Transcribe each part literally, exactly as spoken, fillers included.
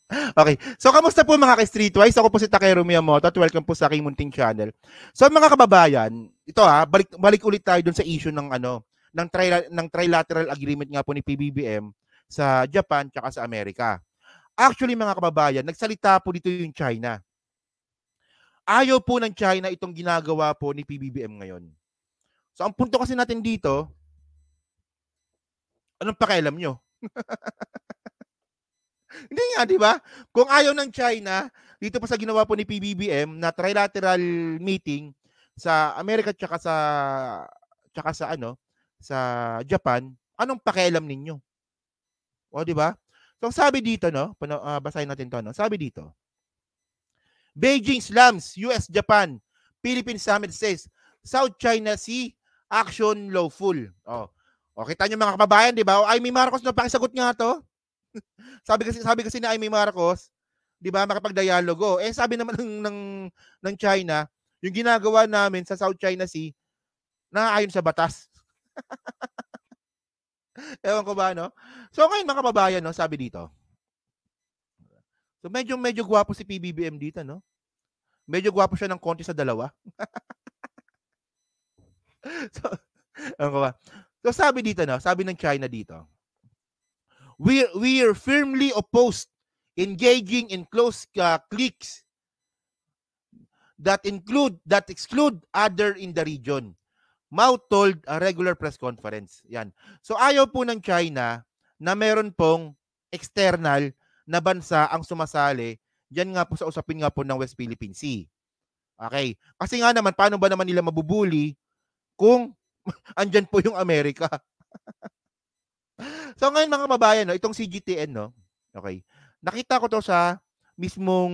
Okay. So, kamusta po mga ka-Streetwise? Ako po si Takeru Miyamoto at welcome po sa aking munting channel. So, mga kababayan, ito ha, balik, balik ulit tayo dun sa issue ng ano, ng, tri, ng trilateral agreement nga po ni P B B M sa Japan tsaka sa Amerika. Actually, mga kababayan, nagsalita po dito yung China. Ayaw po ng China itong ginagawa po ni P B B M ngayon. So, ang punto kasi natin dito, anong pakialam nyo? Hindi nga, di ba? Kung ayaw ng China, dito pa sa ginawa po ni P B B M na trilateral meeting sa Amerika tsaka sa tsaka sa ano, sa Japan, anong pakialam ninyo? O, di ba? So, sabi dito, no, pano, uh, basahin natin to, no? Sabi dito, Beijing slams U S Japan Philippine Summit says South China Sea action lawful. Oh. O, kita nyo mga kababayan, di ba? O, ay, may Marcos na pakisagot nga to. sabi kasi sabi kasi ni Amy Marcos, 'di ba, makapag-dialogo. Eh sabi naman ng ng ng China, yung ginagawa namin sa South China Sea naaayon sa batas. Ewan ko ba, no? So ngayon mga kababayan, no, sabi dito. So medyo medyo gwapo si P B B M dito, no? Medyo gwapo siya ng konti sa dalawa. so, ewan ko ba. So sabi dito, no, sabi ng China dito. We we are firmly opposed engaging in close uh, cliques that include that exclude other in the region. Mao told a regular press conference. Yan. So ayaw po ng China na meron pong external na bansa ang sumasali diyan nga po sa usapin nga po ng West Philippine Sea. Okay? Kasi nga naman paano ba naman nila mabubuli kung andyan po yung Amerika? So ngayon mga kababayan, no, itong C G T N, no? Okay. Nakita ko to sa mismong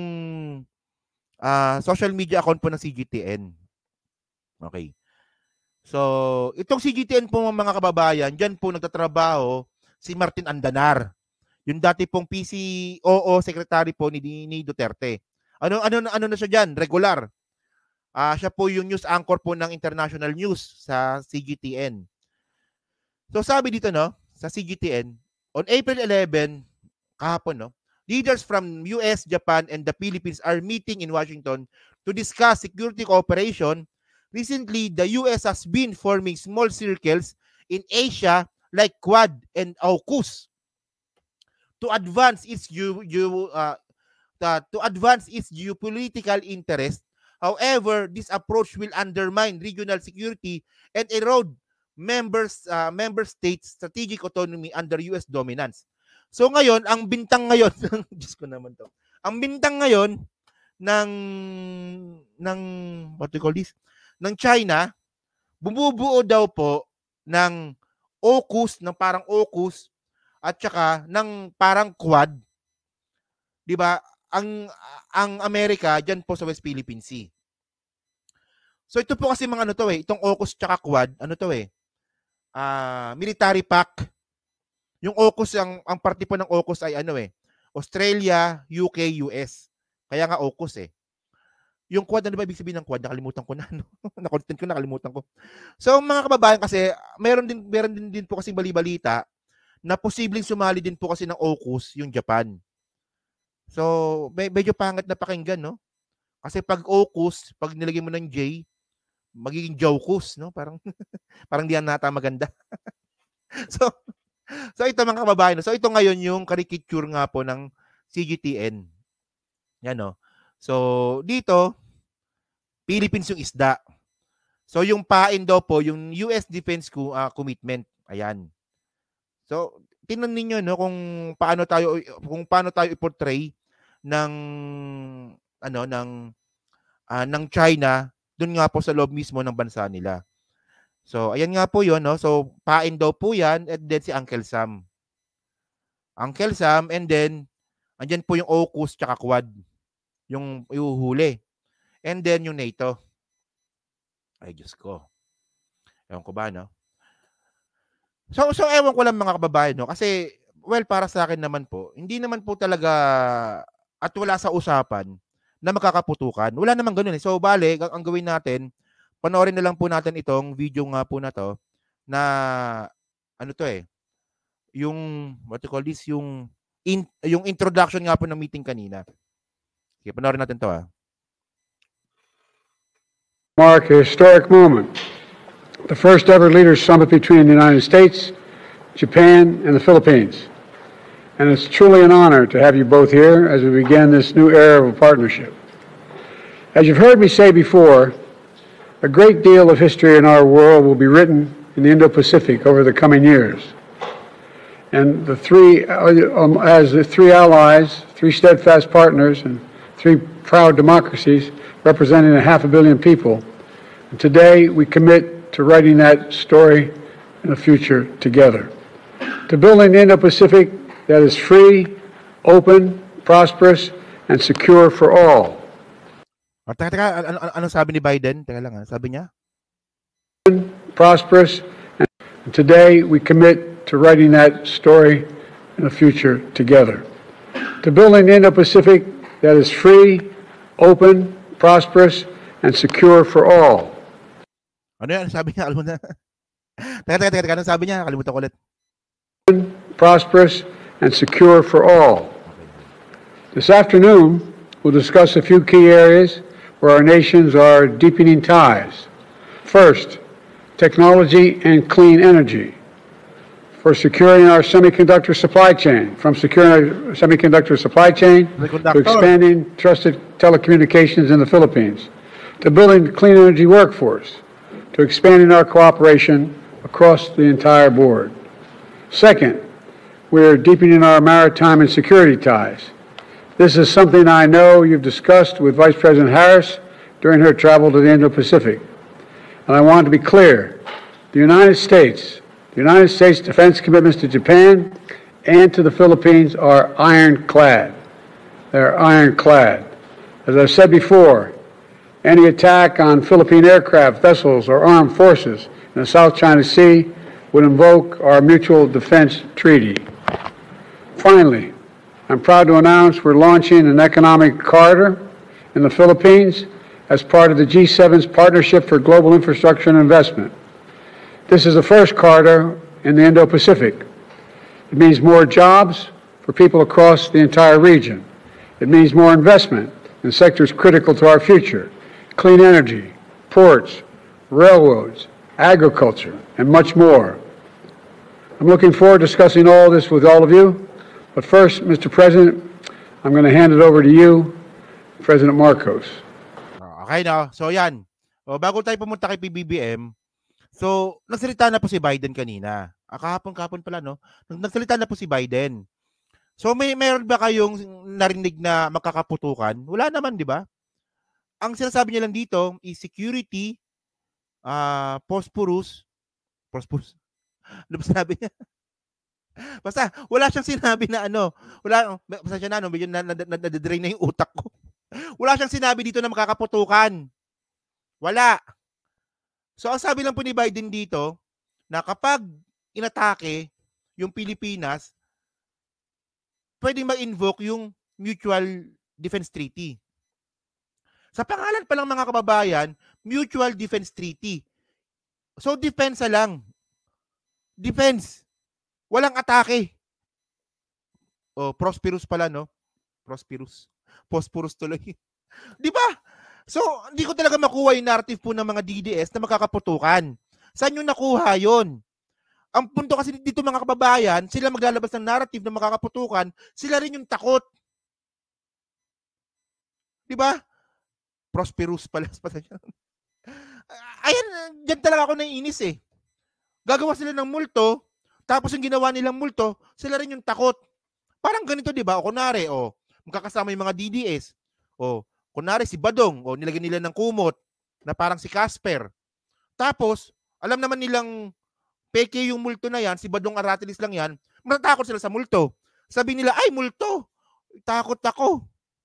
uh, social media account po ng C G T N. Okay. So, itong C G T N po mga kababayan, dyan po nagtatrabaho si Martin Andanar. Yung dati pong P C O O secretary po ni, ni Duterte. Ano ano ano na siya diyan? Regular. Ah, uh, siya po yung news anchor po ng international news sa C G T N. So, sabi dito, no, sa C G T N, on April eleventh, kahapon, no, leaders from U S, Japan, and the Philippines are meeting in Washington to discuss security cooperation. Recently, the U S has been forming small circles in Asia like Quad and AUKUS to advance its you you uh, to advance its geopolitical interest. However, this approach will undermine regional security and erode members uh, member states strategic autonomy under U S dominance. So ngayon, ang bintang ngayon, Diyos ko naman to. Ang bintang ngayon ng ng what do you call this? Ng China, bumubuo daw po ng AUKUS, ng parang AUKUS at saka ng parang Quad. 'Di ba? Ang ang Amerika diyan po sa West Philippine Sea. So ito po kasi mga ano to eh, itong AUKUS tsaka Quad, ano to eh? Uh, military pact. Yung AUKUS, ang, ang parte po ng AUKUS ay ano eh, Australia, U K, U S. Kaya nga AUKUS eh. Yung Quad, ano ba ibig sabihin ng Quad? Nakalimutan ko na. No? Na-content ko, nakalimutan ko. So mga kababayan kasi, meron din, meron din, din po kasing bali-balita na posibleng sumali din po kasi ng AUKUS yung Japan. So may, medyo pangit na pakinggan, no? Kasi pag AUKUS, pag nilagay mo ng J, magiging Jaukus, no? Parang parang di yan nata maganda. so So ito mga kababayan, so ito ngayon yung caricature nga po ng C G T N. Yan, no. So dito Philippines yung isda. So yung pain daw po yung U S Defense uh, Commitment. Ayan. So tingnan niyo, no, kung paano tayo kung paano tayo i-portray ng ano ng uh, ng China doon nga po sa loob mismo ng bansa nila. So, ayan nga po yun, no? So, pain daw po yan, and then si Uncle Sam. Uncle Sam, and then, andyan po yung AUKUS tsaka Quad. Yung iuhuli. And then, yung NATO. Ay, Diyos ko. Ewan ko ba, no? So, so ewan ko lang mga kababayan, no? Kasi, well, para sa akin naman po, hindi naman po talaga, at wala sa usapan, na makakaputukan. Wala naman ganun eh. So, bale, ang, ang gawin natin, panoorin na lang po natin itong video nga po na to na ano to eh, yung what you call this, yung in, yung introduction nga po ng meeting kanina. Sige, panoorin natin to ah. Mark a historic moment. The first ever leaders summit between the United States, Japan, and the Philippines. And it's truly an honor to have you both here as we begin this new era of a partnership. As you've heard me say before, a great deal of history in our world will be written in the Indo-Pacific over the coming years. And the three, um, as the three allies, three steadfast partners, and three proud democracies representing a half a billion people, and today we commit to writing that story in the future together. To building the Indo-Pacific that is free, open, prosperous, and secure for all. Oh, teka, teka, ano, ano, ano sabi ni Biden? Teka lang, ha? Sabi niya? Prosperous, and today we commit to writing that story in the future together. To building the Indo-Pacific that is free, open, prosperous, and secure for all. Ano yan? Sabi niya, alam mo na. Teka, teka, teka, ano sabi niya? Kalimutan ko ulit. Prosperous, and secure for all. This afternoon, we'll discuss a few key areas where our nations are deepening ties. First, technology and clean energy. For securing our semiconductor supply chain, from securing our semiconductor supply chain to expanding trusted telecommunications in the Philippines, to building a clean energy workforce, to expanding our cooperation across the entire board. Second, we're deepening our maritime and security ties. This is something I know you've discussed with Vice President Harris during her travel to the Indo-Pacific. And I want to be clear, the United States, the United States defense commitments to Japan and to the Philippines are ironclad. They're ironclad. As I've said before, any attack on Philippine aircraft, vessels, or armed forces in the South China Sea would invoke our Mutual Defense Treaty. Finally, I'm proud to announce we're launching an economic corridor in the Philippines as part of the G seven's Partnership for Global Infrastructure and Investment. This is the first corridor in the Indo-Pacific. It means more jobs for people across the entire region. It means more investment in sectors critical to our future: clean energy, ports, railroads, agriculture, and much more. I'm looking forward to discussing all this with all of you. But first, Mister President, I'm going to hand it over to you, President Marcos. Okay na. So yan. O, bago tayo pumunta kay P B B M, so nagsalita na po si Biden kanina. Ah, kahapon-kahapon pala, no? Nagsalita na po si Biden. So may meron ba kayong narinig na makakaputukan? Wala naman, di ba? Ang sinasabi niya lang dito is security, uh, phosphorus, phosphorus, ano ba sinabi niya? Basta, wala siyang sinabi na ano, wala, basta siya na, no, medyo nadadrain na yung utak ko. Wala siyang sinabi dito na makakaputukan. Wala. So, ang sabi lang po ni Biden dito, na kapag inatake yung Pilipinas, pwedeng mag-invoke yung Mutual Defense Treaty. Sa pangalan pa lang mga kababayan, Mutual Defense Treaty. So, defense lang. Defense. Walang atake. Oh, prosperous pala, no? Prosperous. Prosperous tuloy. Di ba? So, hindi ko talaga makuha yung narrative po ng mga D D S na makakaputukan. Saan yung nakuha yon? Ang punto kasi dito mga kababayan, sila maglalabas ng narrative na makakaputukan, sila rin yung takot. Di ba? Prosperous pala. Ayan, dyan talaga ako naiinis eh. Gagawa sila ng multo, tapos yung ginawa nilang multo, sila rin yung takot. Parang ganito, di ba? O kunwari, o, magkakasama yung mga D D S. O, kunwari si Badong, o nilagyan nila ng kumot, na parang si Casper. Tapos, alam naman nilang peke yung multo na yan, si Badong Aratilis lang yan, matatakot sila sa multo. Sabi nila, ay, multo! Takot ako.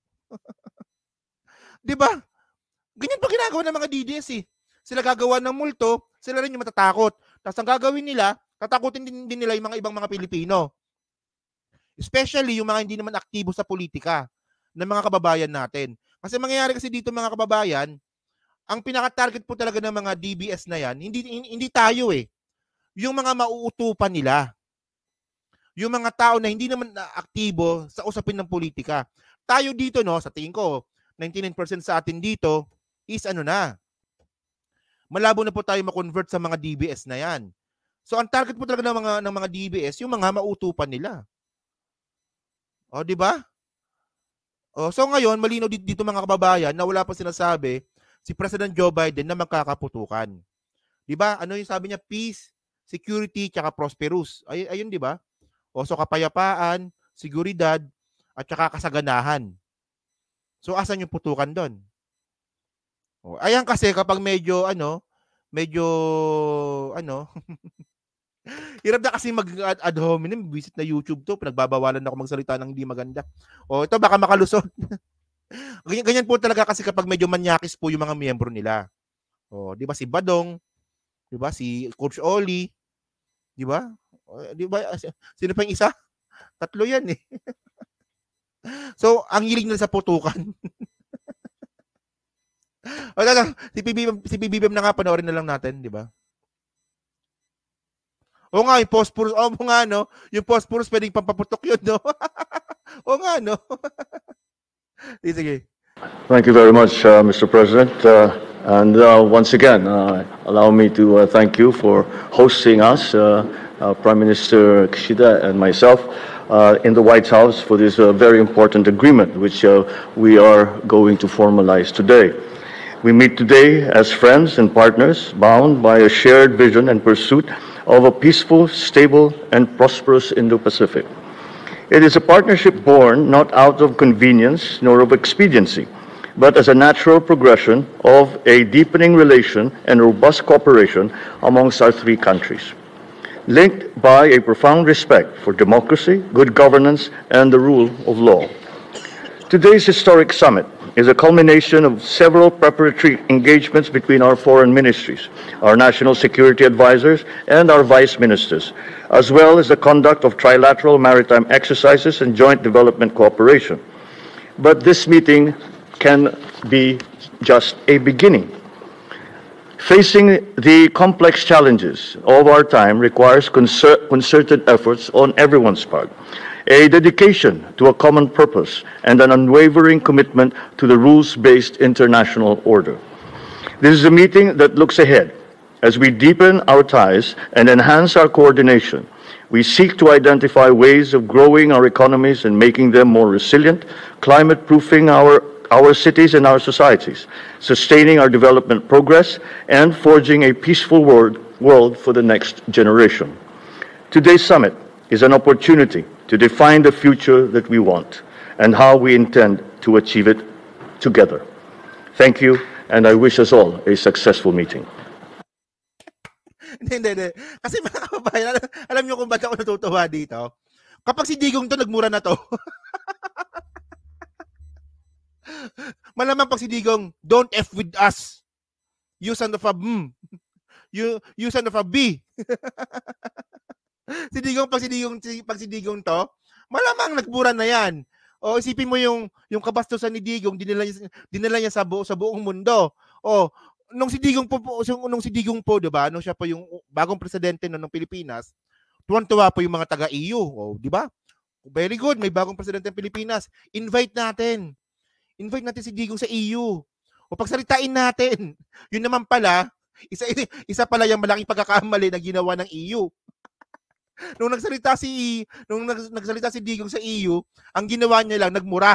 Di ba? Ganyan pa ginagawa ng mga D D S eh. Sila gagawa ng multo, sila rin yung matatakot. Tapos ang gagawin nila, tatakutin din, din nila yung mga ibang mga Pilipino. Especially yung mga hindi naman aktibo sa politika ng mga kababayan natin. Kasi mangyayari kasi dito mga kababayan, ang pinaka-target po talaga ng mga D B S na yan, hindi, hindi tayo eh. Yung mga mauutupan nila. yung mga tao na hindi naman aktibo sa usapin ng politika. Tayo dito, no, sa tingin ko, ninety-nine percent sa atin dito is ano na, malabo na po tayo ma-convert sa mga D B S na yan. So, ang target po talaga ng mga, ng mga D B S, yung mga mautupan nila. O, di ba? O, so ngayon, malinaw dito, dito mga kababayan na wala pa sinasabi si President Joe Biden na magkakaputukan. Di ba? Ano yung sabi niya? Peace, security, tsaka prosperous. Ay, ayun, di ba? O, so kapayapaan, seguridad, at tsaka kasaganahan. So, asan yung putukan doon? O, ayan kasi kapag medyo, ano, medyo, ano, hirap na kasi mag-ad hominem, visit na YouTube to, pinagbabawalan ako magsalita ng hindi maganda. O, ito baka makalusot. ganyan, ganyan po talaga kasi kapag medyo manyakis po yung mga miyembro nila. O, di ba si Badong, di ba si Coach Oli, di ba? Di ba? Sino pa yung isa? Tatlo yan eh. So, ang hilig nila sa putukan. O, lang, si P B M, si P B M na nga, panoorin na lang natin, di ba? O nga, yung phosphorus, o nga, no? Yung phosphorus, pwedeng pampaputok yun, no? O nga, no? Sige. Thank you very much, uh, Mister President. Uh, and uh, once again, uh, allow me to uh, thank you for hosting us, uh, uh, Prime Minister Kishida and myself, uh, in the White House for this uh, very important agreement, which uh, we are going to formalize today. We meet today as friends and partners, bound by a shared vision and pursuit of a peaceful, stable, and prosperous Indo-Pacific. It is a partnership born not out of convenience nor of expediency, but as a natural progression of a deepening relation and robust cooperation amongst our three countries, linked by a profound respect for democracy, good governance, and the rule of law. Today's historic summit is a culmination of several preparatory engagements between our foreign ministries, our national security advisors, and our vice ministers, as well as the conduct of trilateral maritime exercises and joint development cooperation. But this meeting can be just a beginning. Facing the complex challenges of our time requires concer- concerted efforts on everyone's part, a dedication to a common purpose, and an unwavering commitment to the rules-based international order. This is a meeting that looks ahead. As we deepen our ties and enhance our coordination, we seek to identify ways of growing our economies and making them more resilient, climate-proofing our, our cities and our societies, sustaining our development progress, and forging a peaceful world, world for the next generation. Today's summit is an opportunity to define the future that we want and how we intend to achieve it together. Thank you, and I wish us all a successful meeting. Hindi, hindi, hindi. Kasi mga kababayan, alam, alam nyo kung ba't ako natutuwa dito? Kapag si Digong to, nagmura na to. Malamang pag si Digong, don't F with us. You son of a mm. You, you son of a B. Si Digong, pag si Digong, pag si Digong to, malamang nagmura na yan. O isipin mo yung, yung kabastusan ni Digong, dinala niya, dinala niya sa, bu- sa buong mundo. O, nung si Digong po, nung si Digong po, 'di ba? Nung siya po yung bagong presidente no, ng Pilipinas, tuwan-tuwa po yung mga taga-E U, oh, 'di ba? Very good, may bagong presidente ng Pilipinas. Invite natin. Invite natin si Digong sa E U. O pagsalitain natin. Yun naman pala, isa isa pala yung malaking pagkakamali na ginawa ng E U. Nung nagsalita si nung nagsalita si Digong sa E U, ang ginawa niya lang nagmura.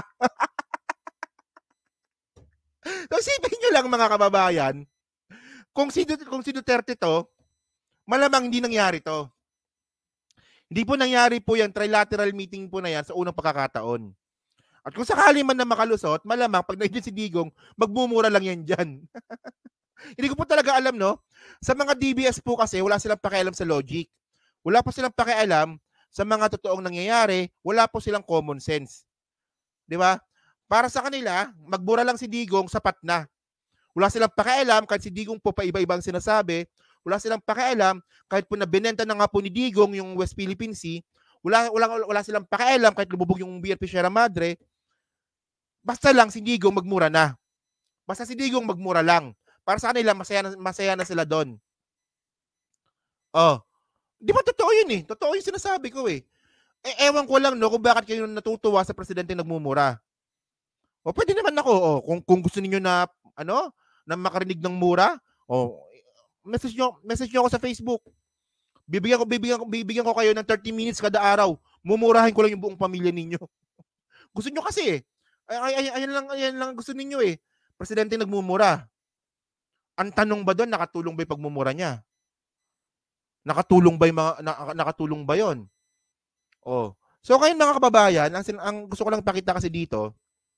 So, isipin nyo lang mga kababayan, kung si, kung si Duterte to, malamang hindi nangyari to. Hindi po nangyari po yan, trilateral meeting po na yan sa unang pagkakataon. At kung sakali man na makalusot, malamang pag naibig si Digong, magmumura lang yan dyan. Hindi ko po talaga alam, no? Sa mga D B S po kasi, wala silang pakialam sa logic. Wala po silang pakialam sa mga totoong nangyayari, wala po silang common sense. Di ba? Para sa kanila, magbura lang si Digong, sapat na. Wala silang pakialam, kahit si Digong po pa iba-ibang sinasabi, wala silang pakialam, kahit po na binenta na nga po ni Digong yung West Philippine Sea, wala, wala, wala silang pakialam, kahit lumubog yung B R P Sierra Madre, basta lang si Digong magmura na. Basta si Digong magmura lang. Para sa kanila, masaya na, masaya na sila doon. Oh. Di ba totoo yun eh? Totoo yung sinasabi ko eh. Eh, ewan ko lang, no, kung bakit kayo natutuwa sa presidente nagmumura. O, pwede naman ako, o, kung, kung gusto niyo na, ano, na makarinig ng mura, o, message nyo, message nyo ako sa Facebook. Bibigyan ko, bibigyan ko, bibigyan ko kayo ng thirty minutes kada araw. Mumurahin ko lang yung buong pamilya ninyo. Gusto nyo kasi, eh. Ay, ay, ayan lang, ayan lang gusto ninyo, eh. Presidente nagmumura. Ang tanong ba doon, nakatulong ba yung pagmumura niya? Nakatulong ba yung mga, na, nakatulong ba yon? Oh. So kayo mga kababayan, ang, ang gusto ko lang pakita kasi dito,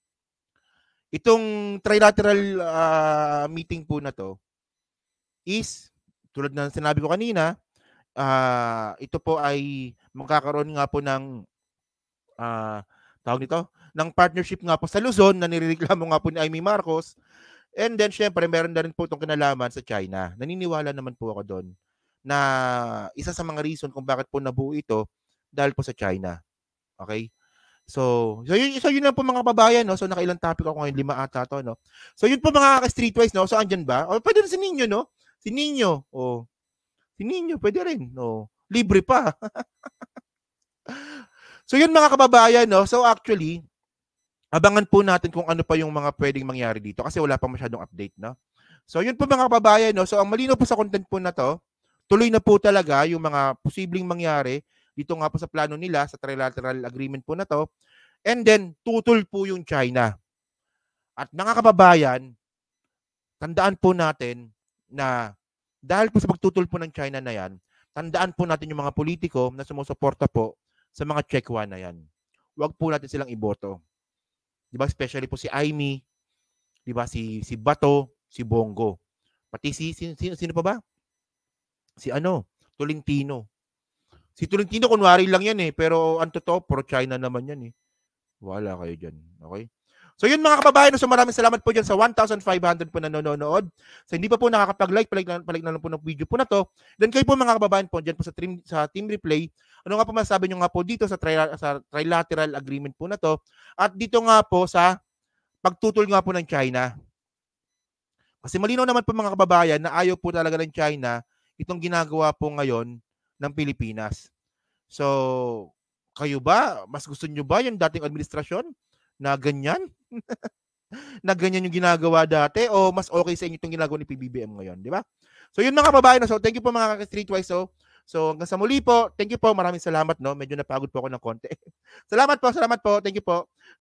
itong trilateral uh, meeting po na to is, tulad ng sinabi ko kanina, uh, ito po ay magkakaroon nga po ng uh, tawag nito, ng partnership nga po sa Luzon na nirereklamo nga po ni Amy Marcos. And then syempre meron na rin po itong kinalaman sa China. Naniniwala naman po ako doon na isa sa mga reason kung bakit po nabuo ito dahil po sa China. Okay? So, so yun, so yun lang po mga kababayan, no? So nakailang topic ako ngayon, lima ata to, no? So yun po mga streetwise, no? So andyan ba? O pwede rin si Nino, no? Si Nino, o. Si Nino, pwede rin, no? Libre pa. So yun mga kababayan, no? So actually, abangan po natin kung ano pa yung mga pwedeng mangyari dito kasi wala pa masyadong update, no? So yun po mga kababayan, no? So ang malinaw po sa content po na to, tuloy na po talaga yung mga posibleng mangyari dito nga po sa plano nila, sa trilateral agreement po na to. And then, tutol po yung China. At mga kababayan, tandaan po natin na dahil po sa pagtutol po ng China na yan, tandaan po natin yung mga politiko na sumusuporta po sa mga Chekwa na yan. Huwag po natin silang iboto. Diba? Especially po si Amy, diba? Si, si Bato, si Bongo. Pati si, si, si sino pa ba? Si ano? Tolentino. Si Tolentino, kunwari lang yan eh. Pero ang totoo, pro-China naman yan eh. Wala kayo dyan. Okay? So yun mga kababayan, so maraming salamat po dyan sa one thousand five hundred po na nanonood. So hindi pa po nakakapag-like, palig na, palig na lang po ng video po na to. Then kayo po mga kababayan po dyan po sa, team, sa Team Replay. Ano nga po masasabi nyo nga po dito sa, tri, sa trilateral agreement po na to. At dito nga po sa pagtutol nga po ng China. Kasi malinaw naman po mga kababayan na ayaw po talaga ng China itong ginagawa po ngayon ng Pilipinas. So, kayo ba? Mas gusto nyo ba yung dating administrasyon na ganyan? Na ganyan yung ginagawa dati? O mas okay sa inyo itong ginagawa ni P B B M ngayon? Di ba? So, yun mga kababayan. So, thank you po mga ka-streetwise. So, so, hanggang sa muli po. Thank you po. Maraming salamat. No? Medyo napagod po ako ng konti. Salamat po. Salamat po. Thank you po.